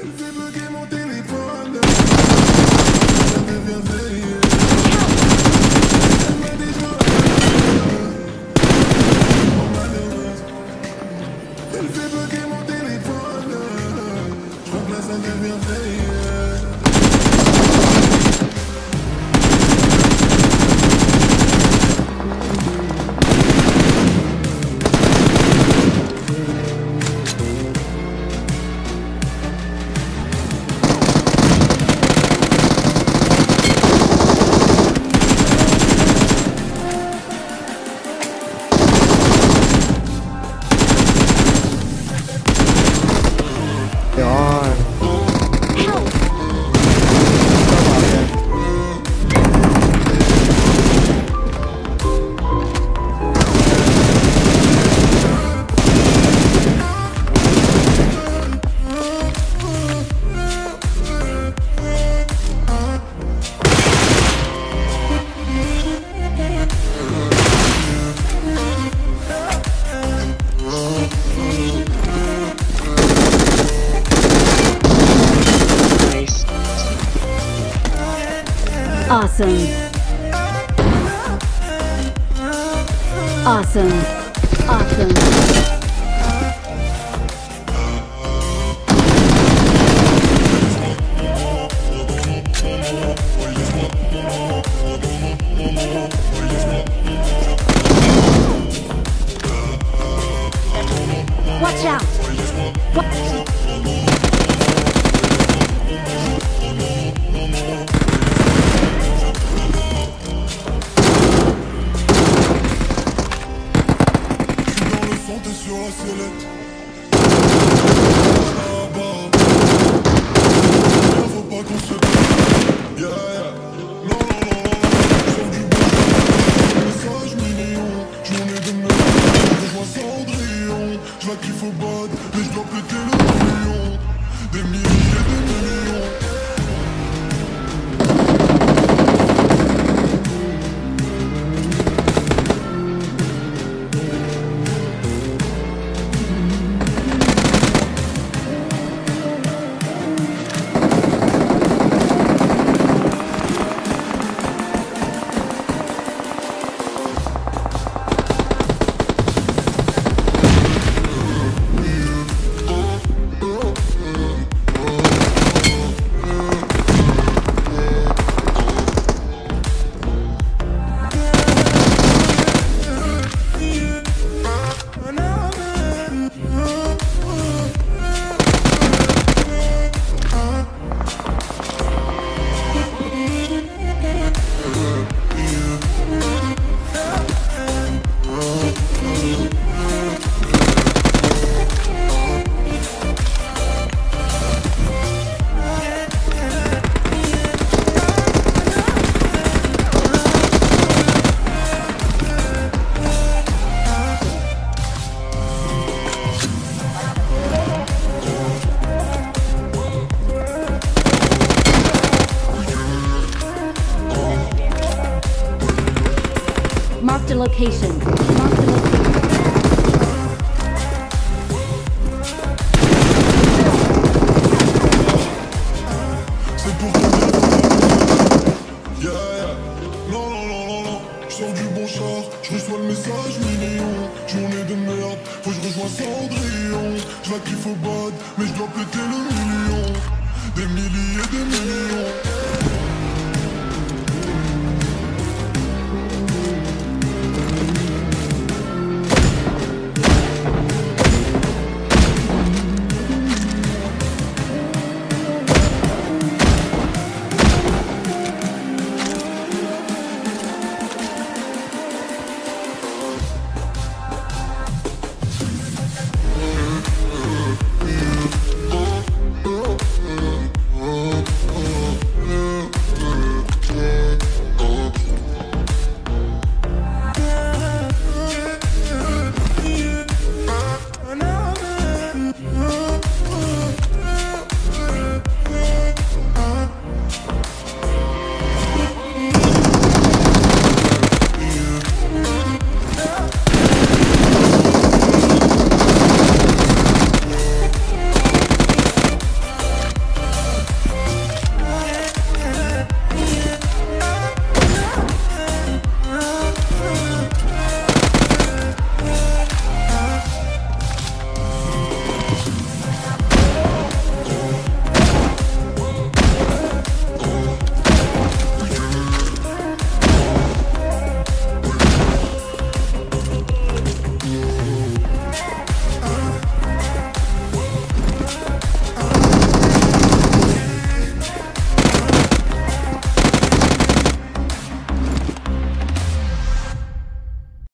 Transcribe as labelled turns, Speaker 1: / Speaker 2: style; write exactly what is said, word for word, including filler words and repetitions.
Speaker 1: Elle fait bugger mon téléphone. Elle devient veillée. Elle m'a dit je oh malheureuse. Elle fait bugger mon téléphone. Je crois que là ça devient veillée.
Speaker 2: Awesome. Awesome. Awesome. Watch out. What?
Speaker 1: Sur la sellette. Faut pas qu'on se yeah, yeah. Non, non, non, non, non. Sors du bon message million. Journée de merde, je rejoins Cendrillon. Je la kiffe au bad, mais je dois péter le million. Des milliers, des millions.
Speaker 2: Mark the location. Mark the location.
Speaker 1: C'est pour ton yeah, yeah. Non, non, non, non, non. Je sors du bon char, je reçois le message million. Journée de merde, faut que je rejoins Cendrillon. Je la kiffe au bad, mais je dois péter le million. Des milliers, des millions.